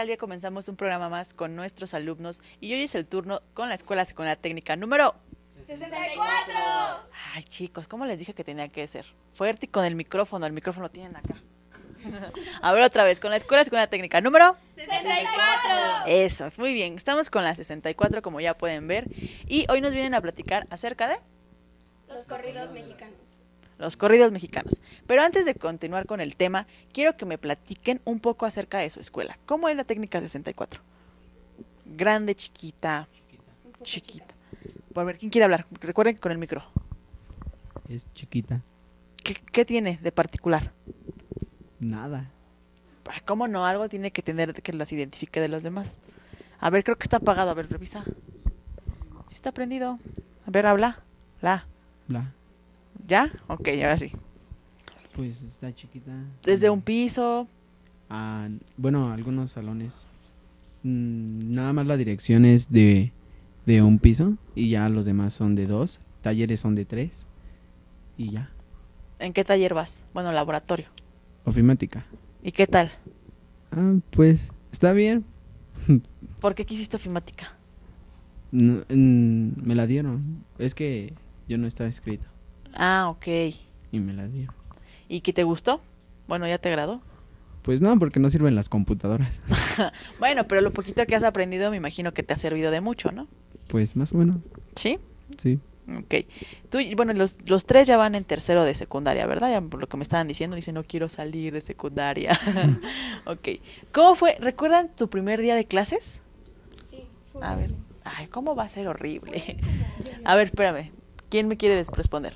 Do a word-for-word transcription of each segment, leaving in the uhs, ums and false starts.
tal? Ya comenzamos un programa más con nuestros alumnos y hoy es el turno con la Escuela Secundaria Técnica número sesenta y cuatro. Ay, chicos, ¿cómo les dije que tenía que ser? Fuerte y con el micrófono, el micrófono lo tienen acá. A ver otra vez, con la Escuela Secundaria Técnica número sesenta y cuatro. Eso, muy bien, estamos con la sesenta y cuatro como ya pueden ver y hoy nos vienen a platicar acerca de Los corridos mexicanos. los corridos mexicanos. Pero antes de continuar con el tema, quiero que me platiquen un poco acerca de su escuela. ¿Cómo es la técnica sesenta y cuatro? Grande, chiquita, chiquita. chiquita. A ver, ¿quién quiere hablar? Recuerden que con el micro. Es chiquita. ¿Qué, qué tiene de particular? Nada. ¿Cómo no? Algo tiene que tener que las identifique de los demás. A ver, creo que está apagado. A ver, revisa. Sí está prendido. A ver, habla. La. Bla. ¿Ya? Ok, ahora sí. Pues está chiquita. Desde un piso. Ah, bueno, algunos salones. Mm, nada más la dirección es de, de un piso y ya los demás son de dos. Talleres son de tres y ya. ¿En qué taller vas? Bueno, laboratorio. Ofimática. ¿Y qué tal? Ah, pues está bien. ¿Por qué quisiste ofimática? No, mm, me la dieron. Es que yo no estaba escrito Ah, ok. y me la dieron. ¿Y qué te gustó? Bueno, ¿ya te agradó? Pues no, porque no sirven las computadoras. Bueno, pero lo poquito que has aprendido me imagino que te ha servido de mucho, ¿no? Pues más o menos, ¿Sí? sí. Ok. Tú, bueno, los, los tres ya van en tercero de secundaria, ¿verdad? Ya por lo que me estaban diciendo, dicen, no quiero salir de secundaria. Ok. ¿Cómo fue? ¿Recuerdan tu primer día de clases? Sí, fue A ver. horrible. Ay, ¿cómo va a ser horrible? A ver, espérame. ¿Quién me quiere des- responder?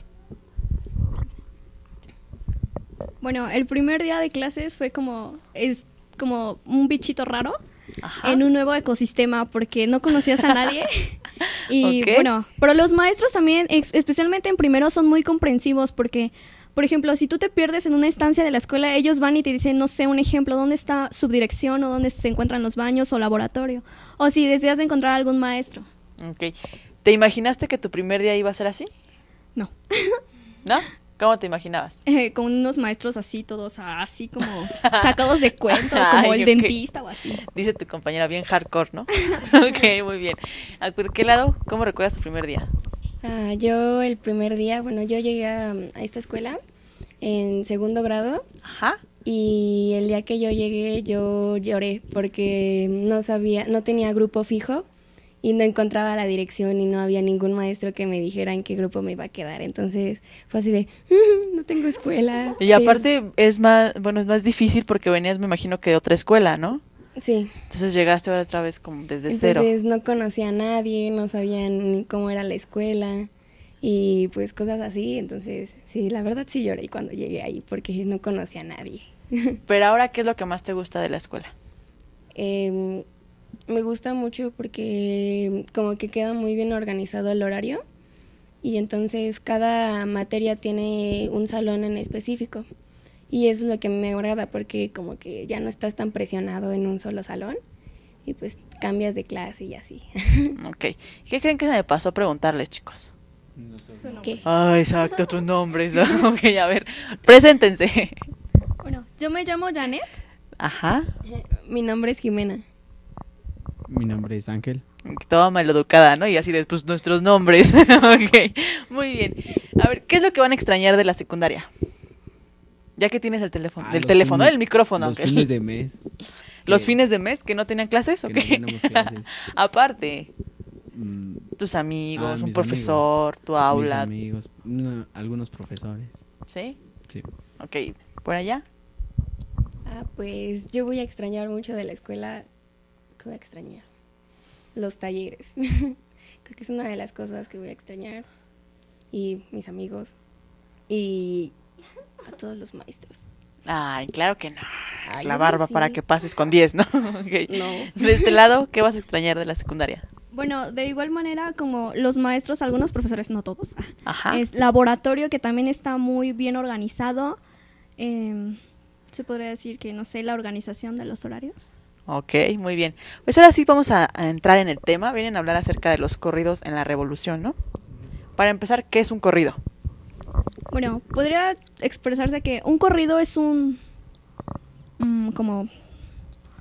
Bueno, el primer día de clases fue como, es como un bichito raro Ajá. en un nuevo ecosistema porque no conocías a nadie. Y Ok. bueno, pero los maestros también, ex- especialmente en primero, son muy comprensivos porque, por ejemplo, si tú te pierdes en una estancia de la escuela, ellos van y te dicen, no sé, un ejemplo, dónde está subdirección o dónde se encuentran los baños o laboratorio. O si deseas de encontrar algún maestro. Ok. ¿Te imaginaste que tu primer día iba a ser así? No. ¿No? ¿Cómo te imaginabas? Eh, con unos maestros así, todos así como sacados de cuento, como Ay, el ok. dentista o así. Dice tu compañera bien hardcore, ¿no? Ok, muy bien. ¿A por qué lado? ¿Cómo recuerdas tu primer día? Ah, yo el primer día, bueno, yo llegué a, a esta escuela en segundo grado Ajá. y el día que yo llegué yo lloré porque no sabía, no tenía grupo fijo y no encontraba la dirección y no había ningún maestro que me dijera en qué grupo me iba a quedar. Entonces fue así de, "Mm, no tengo escuela". Y aparte es más, bueno, es más difícil porque venías, me imagino que de otra escuela, ¿no? Sí. Entonces llegaste ahora otra vez como desde cero. Entonces no conocía a nadie, no sabían ni cómo era la escuela y pues cosas así. Entonces sí, la verdad sí lloré cuando llegué ahí porque no conocía a nadie. Pero ahora, ¿qué es lo que más te gusta de la escuela? Eh, me gusta mucho porque como que queda muy bien organizado el horario y entonces cada materia tiene un salón en específico y eso es lo que me agrada porque como que ya no estás tan presionado en un solo salón y pues cambias de clase y así. Ok. ¿Qué creen que se me pasó a preguntarles, chicos? Su nombre. ¿Qué? Ay, exacto, tus nombres. ¿No? Ok, a ver, preséntense. Bueno, yo me llamo Janet. Ajá. Mi nombre es Jimena. Mi nombre es Ángel. Toda maleducada, ¿no? Y así después nuestros nombres. Ok, muy bien. A ver, ¿qué es lo que van a extrañar de la secundaria? Ya que tienes el teléfono, Ah, del los teléfono, fines- el micrófono. Los Ángel. fines de mes. ¿Los que- fines de mes que no tenían clases o que no qué? tenemos clases. Aparte, Mm, tus amigos, Ah, un mis profesor, tu mis aula, amigos, no, algunos profesores. ¿sí? Sí. Ok, ¿por allá? Ah, pues yo voy a extrañar mucho de la escuela. ¿Qué voy a extrañar? Los talleres. Creo que es una de las cosas que voy a extrañar. Y mis amigos. Y a todos los maestros. Ay, claro que no. Ay, La obvio barba sí. para que pases con diez, ¿no? Ok. No. De este lado, ¿qué vas a extrañar de la secundaria? Bueno, de igual manera como los maestros, algunos profesores, no todos, Ajá. es laboratorio que también está muy bien organizado. Eh, se podría decir que, no sé, la organización de los horarios. Ok, muy bien. Pues ahora sí vamos a, a entrar en el tema. Vienen a hablar acerca de los corridos en la Revolución, ¿no? Para empezar, ¿qué es un corrido? Bueno, podría expresarse que un corrido es un, mm, como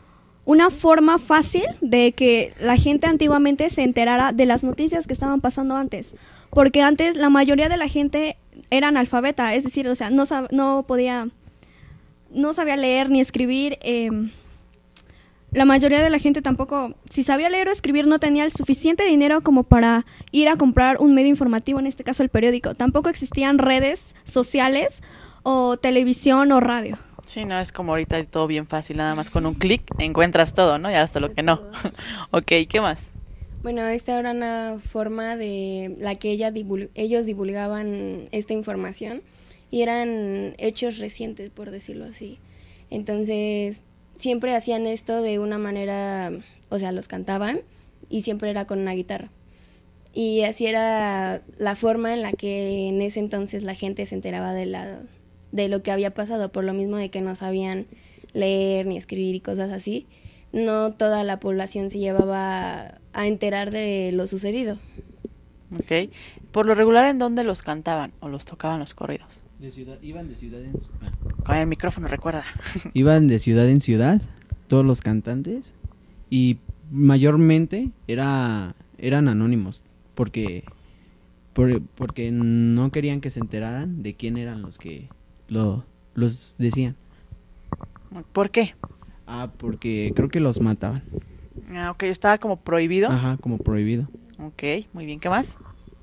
una forma fácil de que la gente antiguamente se enterara de las noticias que estaban pasando antes. Porque antes la mayoría de la gente era analfabeta, es decir, o sea, no, sab- no podía, no sabía leer ni escribir. Eh, la mayoría de la gente tampoco, si sabía leer o escribir, no tenía el suficiente dinero como para ir a comprar un medio informativo, en este caso el periódico. Tampoco existían redes sociales o televisión o radio. Sí, no, es como ahorita todo bien fácil, nada más con un clic encuentras todo, ¿no? Y hasta lo que no. Ok, ¿qué más? Bueno, esta era una forma de la que ella divul- ellos divulgaban esta información y eran hechos recientes, por decirlo así. Entonces, siempre hacían esto de una manera, o sea, los cantaban y siempre era con una guitarra. Y así era la forma en la que en ese entonces la gente se enteraba de la de lo que había pasado, por lo mismo de que no sabían leer ni escribir y cosas así. No toda la población se llevaba a enterar de lo sucedido. Ok. Por lo regular, ¿en dónde los cantaban o los tocaban los corridos? De ciudad, iban de ciudad en ah. Con el micrófono, recuerda. Iban de ciudad en ciudad, todos los cantantes, y mayormente era eran anónimos, porque por- porque no querían que se enteraran de quién eran los que lo, los decían. ¿Por qué? Ah, porque creo que los mataban. Ah, ok, estaba como prohibido. Ajá, como prohibido. Ok, muy bien, ¿qué más?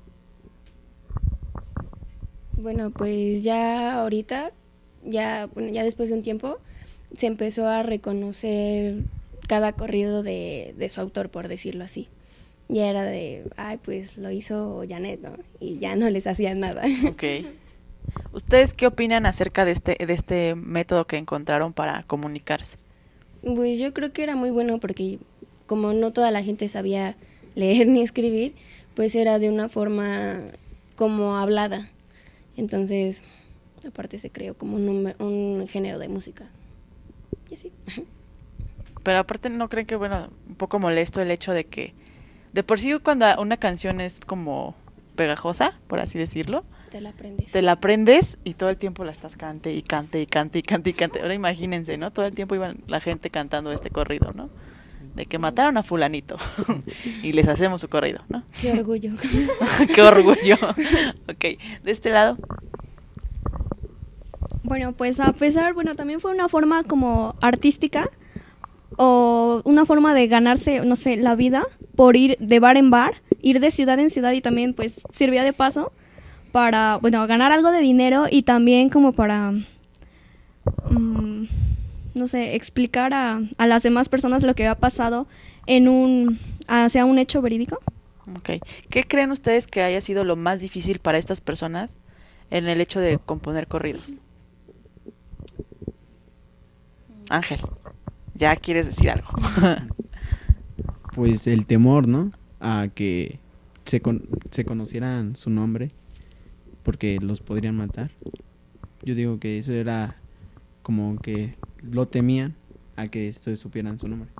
Bueno, pues ya ahorita, ya, bueno, ya después de un tiempo, se empezó a reconocer cada corrido de, de su autor, por decirlo así. Ya era de, ay, pues lo hizo Janet, ¿no? Y ya no les hacían nada. Ok. ¿Ustedes qué opinan acerca de este, de este método que encontraron para comunicarse? Pues yo creo que era muy bueno porque como no toda la gente sabía leer ni escribir, pues era de una forma como hablada. Entonces, aparte se creó como un, número- un género de música. Y así. Pero aparte, ¿no creen que, bueno, un poco molesto el hecho de que, de por sí cuando una canción es como pegajosa, por así decirlo, Te la aprendes. te la aprendes y todo el tiempo la estás cante y cante y cante y cante y cante. Ahora imagínense, ¿no? Todo el tiempo iban la gente cantando este corrido, ¿no? De que mataron a fulanito y les hacemos su corrido, ¿no? Qué orgullo. Qué orgullo. Ok, de este lado. Bueno, pues a pesar, bueno, también fue una forma como artística o una forma de ganarse, no sé, la vida por ir de bar en bar, ir de ciudad en ciudad y también pues servía de paso para, bueno, ganar algo de dinero y también como para, mm, no sé, explicar a, a las demás personas lo que había pasado en un, hacia un hecho verídico. Ok. ¿Qué creen ustedes que haya sido lo más difícil para estas personas en el hecho de componer corridos? Ángel, ya quieres decir algo. Pues el temor, ¿no? A que se, con- se conocieran su nombre, porque los podrían matar. Yo digo que eso era como que lo temían a que se supieran su nombre.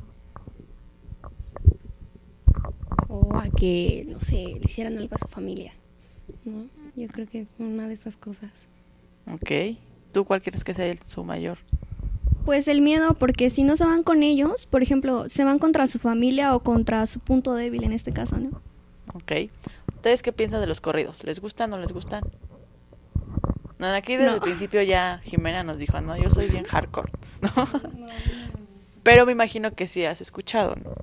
O a que, no sé, le hicieran algo a su familia, ¿no? Yo creo que una de esas cosas. Ok. ¿Tú cuál crees que sea el- su mayor? Pues el miedo, porque si no se van con ellos, por ejemplo, se van contra su familia o contra su punto débil en este caso, ¿no? Ok. ¿Ustedes qué piensan de los corridos? ¿Les gustan o no les gustan? No, aquí desde No. el principio ya Jimena nos dijo, no, yo soy bien hardcore, ¿no? Pero me imagino que sí has escuchado, ¿no?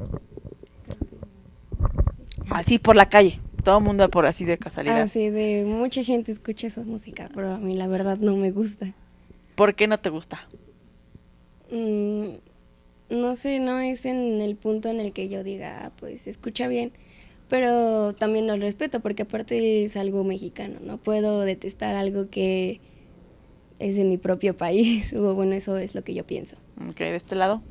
Así por la calle, todo el mundo por así de casualidad. Así de mucha gente escucha esa música, pero a mí la verdad no me gusta. ¿Por qué no te gusta? Mm, no sé, no es en el punto en el que yo diga, ah, pues se escucha bien, pero también lo respeto porque aparte es algo mexicano, no puedo detestar algo que es de mi propio país, o bueno, eso es lo que yo pienso. Ok, de este lado.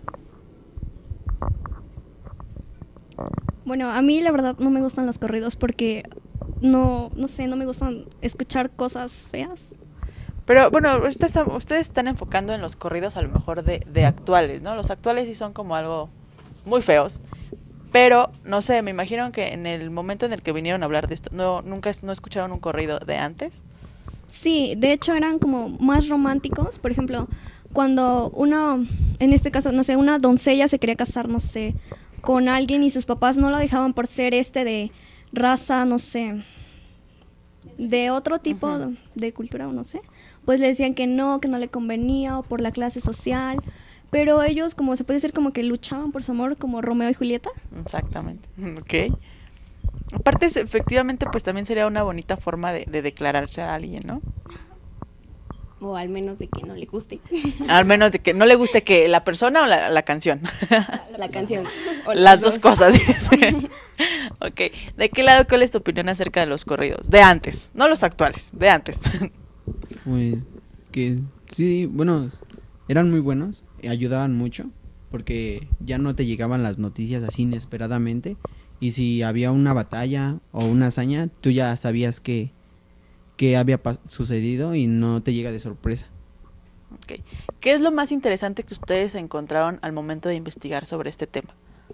Bueno, a mí la verdad no me gustan los corridos porque no, no sé, no me gustan escuchar cosas feas. Pero bueno, ahorita está- ustedes están enfocando en los corridos a lo mejor de, de actuales, ¿no? Los actuales sí son como algo muy feos. Pero, no sé, me imagino que en el momento en el que vinieron a hablar de esto, no, nunca es- no escucharon un corrido de antes. Sí, de hecho eran como más románticos, por ejemplo, cuando uno, en este caso, no sé, una doncella se quería casar, no sé, con alguien y sus papás no lo dejaban por ser este de raza, no sé, de otro tipo uh-huh. de, de cultura o no sé, pues le decían que no, que no le convenía o por la clase social, pero ellos, como se puede decir, como que luchaban por su amor, como Romeo y Julieta. Exactamente, ok. Aparte, efectivamente, pues también sería una bonita forma de, de declararse a alguien, ¿no? O al menos de que no le guste. Al menos de que no le guste que la persona o la, la canción. La canción. O las, las dos, dos cosas. Ok. ¿De qué lado, cuál es tu opinión acerca de los corridos? De antes, no los actuales, de antes. Pues que sí, bueno, eran muy buenos, ayudaban mucho, porque ya no te llegaban las noticias así inesperadamente, y si había una batalla o una hazaña, tú ya sabías que que había sucedido y no te llega de sorpresa. Okay. ¿Qué es lo más interesante que ustedes encontraron al momento de investigar sobre este tema?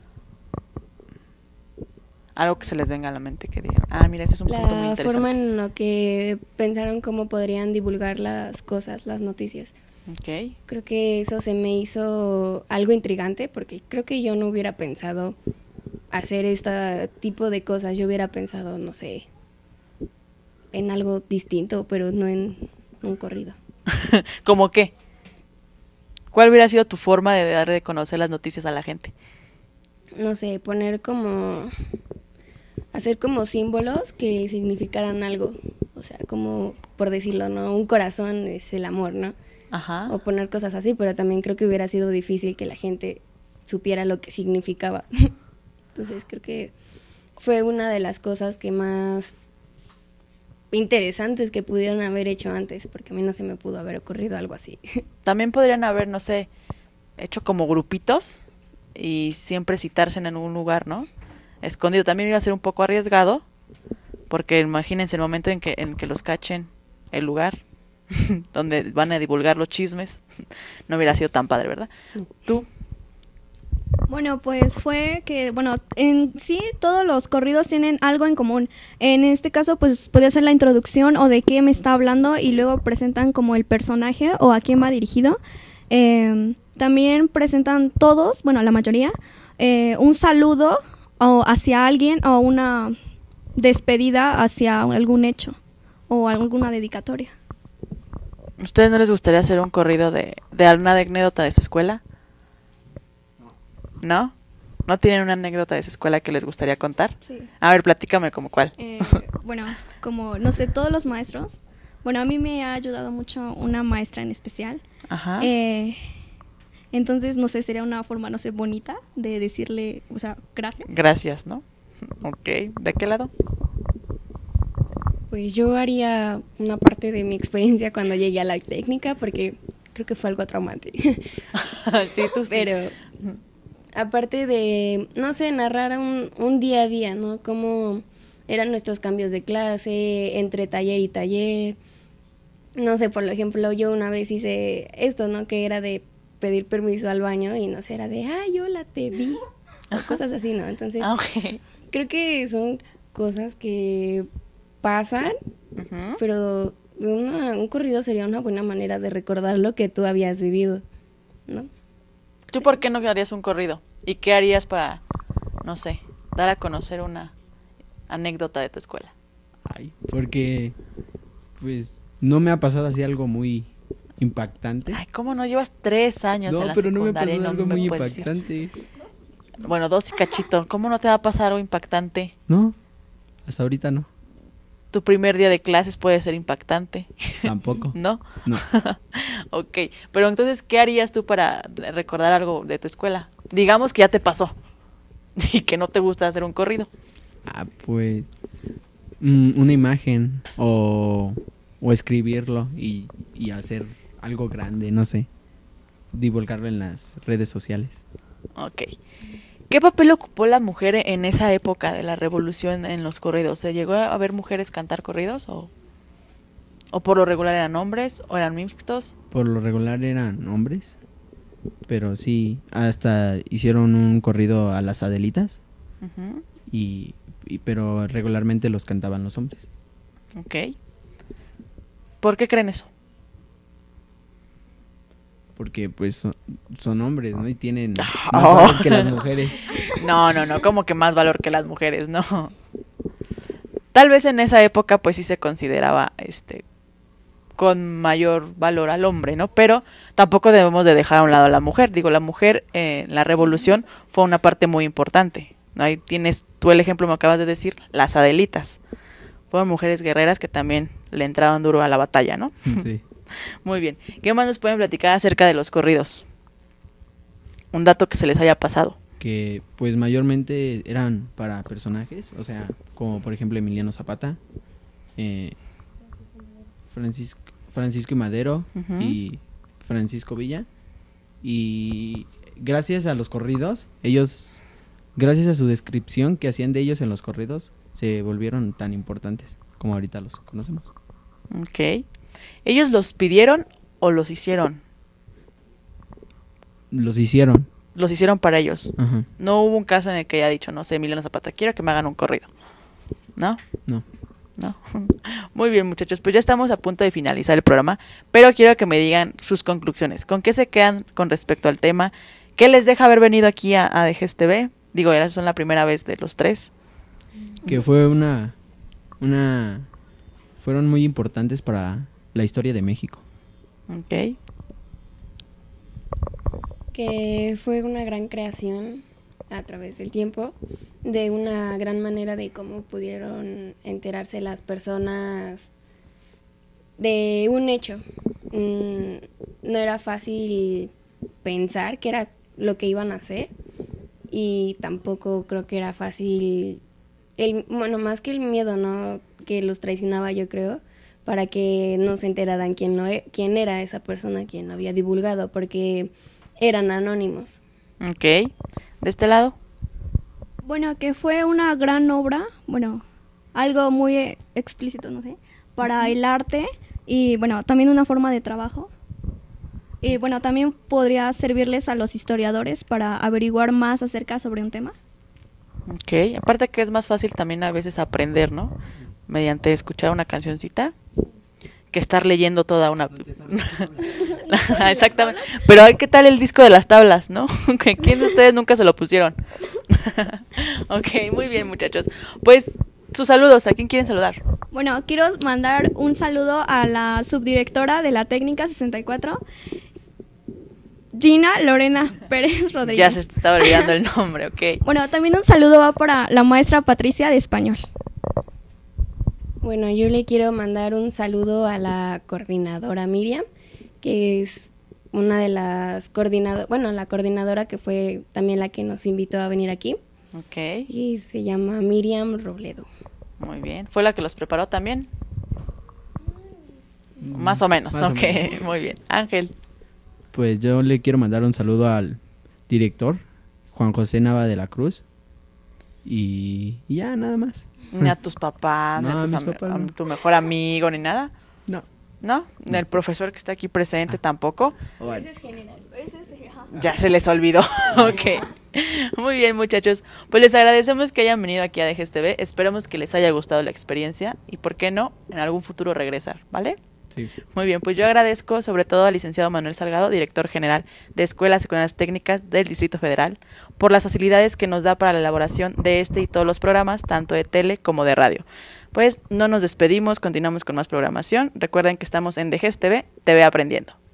Algo que se les venga a la mente que digan, ah, mira, ese es un la punto muy interesante. La forma en la que pensaron cómo podrían divulgar las cosas, las noticias. Okay. Creo que eso se me hizo algo intrigante, porque creo que yo no hubiera pensado hacer este tipo de cosas. Yo hubiera pensado, no sé, en algo distinto, pero no en un corrido. ¿Cómo qué? ¿Cuál hubiera sido tu forma de dar de conocer las noticias a la gente? No sé, poner como... hacer como símbolos que significaran algo. O sea, como, por decirlo, ¿no? Un corazón es el amor, ¿no? Ajá. O poner cosas así, pero también creo que hubiera sido difícil que la gente supiera lo que significaba. Entonces creo que fue una de las cosas que más interesantes que pudieron haber hecho antes, porque a mí no se me pudo haber ocurrido algo así. También podrían haber, no sé, hecho como grupitos y siempre citarse en algún lugar, ¿no? Escondido. También iba a ser un poco arriesgado, porque imagínense el momento en que, en que los cachen el lugar donde van a divulgar los chismes, no hubiera sido tan padre, ¿verdad? ¿Tú? Bueno, pues fue que, bueno, en sí todos los corridos tienen algo en común. En este caso, pues podría ser la introducción o de qué me está hablando y luego presentan como el personaje o a quién va dirigido. Eh, también presentan todos, bueno, la mayoría, eh, un saludo o hacia alguien o una despedida hacia algún hecho o alguna dedicatoria. ¿A ustedes no les gustaría hacer un corrido de, de alguna anécdota de su escuela? ¿No? ¿No tienen una anécdota de su escuela que les gustaría contar? Sí. A ver, platícame como cuál. Eh, bueno, como, no sé, todos los maestros. Bueno, a mí me ha ayudado mucho una maestra en especial. Ajá. Eh, entonces, no sé, sería una forma, no sé, bonita de decirle, o sea, gracias. Gracias, ¿no? Ok. ¿De qué lado? Pues yo haría una parte de mi experiencia cuando llegué a la técnica, porque creo que fue algo traumante. Sí, tú sí. Pero aparte de, no sé, narrar un, un día a día, ¿no? Cómo eran nuestros cambios de clase, entre taller y taller. No sé, por ejemplo, yo una vez hice esto, ¿no? Que era de pedir permiso al baño y no sé, era de, ay, hola, te vi. O cosas así, ¿no? Entonces, okay. Creo que son cosas que pasan, uh-huh. pero una, un corrido sería una buena manera de recordar lo que tú habías vivido, ¿no? ¿Tú por qué no harías un corrido? ¿Y qué harías para, no sé, dar a conocer una anécdota de tu escuela? Ay, porque, pues, no me ha pasado así algo muy impactante. Ay, ¿cómo no? Llevas tres años no, en la pero secundaria no me ha pasado y no algo me muy puedes impactante. Decir. Bueno, dos y cachito. ¿Cómo no te va a pasar algo impactante? No, hasta ahorita no. Tu primer día de clases puede ser impactante. Tampoco. ¿No? No. Ok, pero entonces, ¿qué harías tú para recordar algo de tu escuela? Digamos que ya te pasó y que no te gusta hacer un corrido. Ah, pues, mm, una imagen o, o escribirlo y, y hacer algo grande, no sé. Divulgarlo en las redes sociales. Ok. ¿Qué papel ocupó la mujer en esa época de la revolución en los corridos? ¿Se llegó a ver mujeres cantar corridos o, o por lo regular eran hombres o eran mixtos? Por lo regular eran hombres, pero sí, hasta hicieron un corrido a las Adelitas, uh-huh. y, y pero regularmente los cantaban los hombres. Ok. ¿Por qué creen eso? porque pues son, son hombres, ¿no? Y tienen más Oh. valor que las mujeres. No, no, no, como que más valor que las mujeres, no. Tal vez en esa época pues sí se consideraba este con mayor valor al hombre, ¿no? Pero tampoco debemos de dejar a un lado a la mujer. Digo, la mujer en la revolución fue una parte muy importante, ¿no? Ahí tienes tú el ejemplo, me acabas de decir, las Adelitas. Fueron mujeres guerreras que también le entraban duro a la batalla, ¿no? Sí. Muy bien. ¿Qué más nos pueden platicar acerca de los corridos? Un dato que se les haya pasado. Que pues mayormente eran para personajes, o sea, como por ejemplo Emiliano Zapata, eh, Francisco, Francisco y Madero Ujú. y Francisco Villa. Y gracias a los corridos, ellos, gracias a su descripción que hacían de ellos en los corridos, se volvieron tan importantes como ahorita los conocemos. Ok. ¿Ellos los pidieron o los hicieron? Los hicieron. Los hicieron para ellos. Ajá. No hubo un caso en el que haya dicho, no sé, Emiliano Zapata, quiero que me hagan un corrido. ¿No? No. No. Muy bien, muchachos, pues ya estamos a punto de finalizar el programa, pero quiero que me digan sus conclusiones. ¿Con qué se quedan con respecto al tema? ¿Qué les deja haber venido aquí a, a D G S T V? Digo, ya son la primera vez de los tres. Que fue una, una, fueron muy importantes para la historia de México. Ok. Que fue una gran creación a través del tiempo, de una gran manera de cómo pudieron enterarse las personas de un hecho. Mm, no era fácil pensar que era lo que iban a hacer y tampoco creo que era fácil, el, bueno, más que el miedo, ¿no? Que los traicionaba, yo creo, para que no se enteraran quién, no, e- quién era esa persona quien lo había divulgado, porque eran anónimos. Ok. ¿De este lado? Bueno, que fue una gran obra, bueno, algo muy eh, explícito, no sé, para el arte y bueno, también una forma de trabajo. Y bueno, también podría servirles a los historiadores para averiguar más acerca sobre un tema. Ok. Aparte que es más fácil también a veces aprender, ¿no? Mediante escuchar una cancioncita que estar leyendo toda una... Exactamente. Pero ¿qué tal el disco de las tablas, no? ¿Que ¿Quién de ustedes nunca se lo pusieron? Ok, muy bien, muchachos. Pues sus saludos, ¿a quién quieren saludar? Bueno, quiero mandar un saludo a la subdirectora de la técnica sesenta y cuatro, Gina Lorena Pérez Rodríguez. Ya se estaba olvidando el nombre, ok. Bueno, también un saludo va para la maestra Patricia de español. Bueno, yo le quiero mandar un saludo a la coordinadora Miriam, que es una de las coordinadoras, bueno, la coordinadora que fue también la que nos invitó a venir aquí, Ok, y se llama Miriam Robledo. muy bien. ¿Fue la que los preparó también? Más o menos, Más o ok, menos. muy bien. Ángel. Pues yo le quiero mandar un saludo al director, Juan José Nava de la Cruz. Y, y ya, nada más. Ni a tus papás, ni No, a, a tus mis am- papás a no. tu mejor amigo, ni nada. No. ¿No? Ni el profesor que está aquí presente tampoco. Bueno. es general. Ese es, ajá. Ya se les olvidó. Ok. Muy bien, muchachos. Pues les agradecemos que hayan venido aquí a D G S T V. Esperamos que les haya gustado la experiencia y, ¿por qué no?, en algún futuro regresar, ¿vale? Sí. Muy bien, pues yo agradezco sobre todo al licenciado Manuel Salgado, director general de Escuelas Secundarias Técnicas del Distrito Federal, por las facilidades que nos da para la elaboración de este y todos los programas, tanto de tele como de radio. Pues no nos despedimos, continuamos con más programación. Recuerden que estamos en D G S T V, T V Aprendiendo.